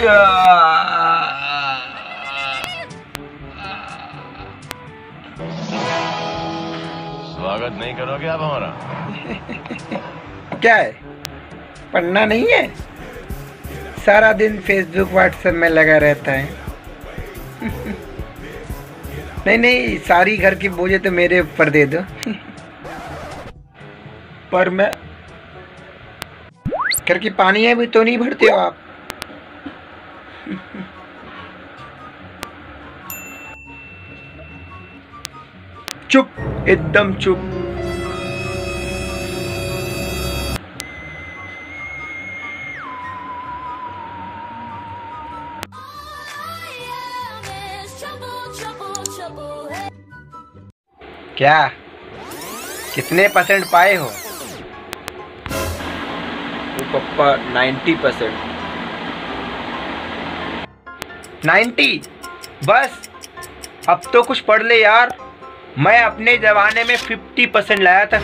स्वागत नहीं करोगे आप हमारा? क्या है, पढ़ना नहीं है? सारा दिन फेसबुक व्हाट्सएप में लगा रहता है। नहीं नहीं, सारी घर की बोझें तो मेरे ऊपर दे दो। पर मैं घर की पानी है भी तो नहीं भरते हो आप। चुप, एकदम चुप। क्या, कितने परसेंट पाए हो? तो पप्पा 90%। 90? बस, अब तो कुछ पढ़ ले यार। मैं अपने जमाने में 50% लाया था।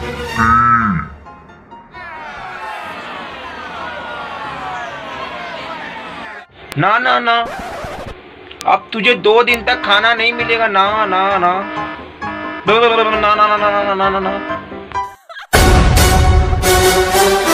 ना ना ना, अब तुझे 2 दिन तक खाना नहीं मिलेगा। ना ना ना ना ना ना ना ना ना ना।